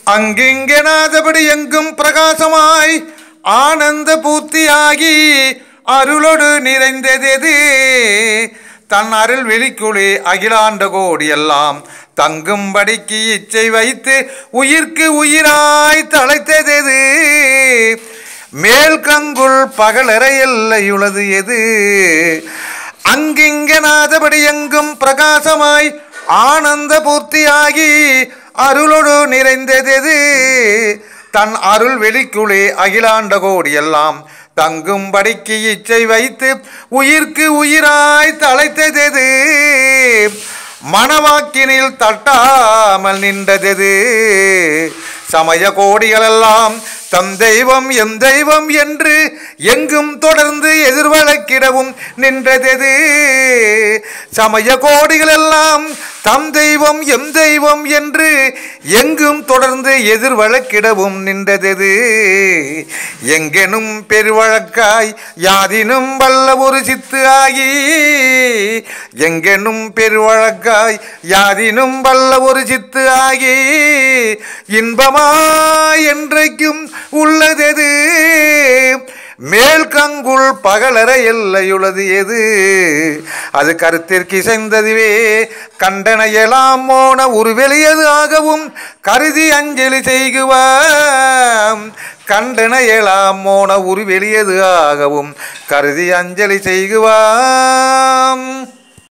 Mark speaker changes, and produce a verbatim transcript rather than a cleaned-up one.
Speaker 1: அங்கிங்கெனாதபடி எங்கும் பிரகாசமாய் ஆனந்த பூர்த்தியாகி அருளோடு நிறைந்ததெது தன் அருள் வெளிக்குளே அகிலாண்ட கோடி எல்லாம் தங்கும்படிக்கு இச்சை வைத்து உயிர்க்கு உயிராய் தழைத்ததெது மேல் கங்குள் பகலற எல்லையுள்ளது எது அங்கிங்கெனாதபடி எங்கும் பிரகாசமாய் ஆனந்த பூர்த்தியாகி அருளோடு நிறைந்ததெது தன் அருள் வெளிக்குளே அகிலாண்ட கோடி எல்லாம் தங்கும்படிக்கு இச்சை வைத்து உயிர்க்கு உயிராய் தழைத்ததெது மனவாக்கினில் தட்டாமல் நின்றதெது சமய கோடிகளெல்லாம் தம் தெய்வம் எம் தெய்வம் என்று எங்கும் தொடர்ந்து எதிர்வழக்கிடவும் நின்றதெது சமய கோடிகளெல்லாம் தம் தெய்வம் எம் தெய்வம் என்று எங்கும் தொடர்ந்து எதிர்வழக்கிடவும் நின்றதெது எங்கெனும் பெருவழக்காய் யாதினும் வல்ல ஒரு சித்து ஆகி எங்கெனும் பெருவழக்காய் யாதினும் வல்ல ஒரு சித்து ஆகி இன்பமாய் என்றைக்கும் உள்ளதெது மேல் கங்குள் பகலற எல்லையுள்ளது எது அது கருத்திற்கு இசைந்ததுவே கண்டன எலாம் மோன உருவெளியது ஆகவும் கருதி அஞ்சலி செய்குவாம் கண்டன எலாம் மோன உருவெளியது ஆகவும் கருதி அஞ்சலி செய்குவாம்.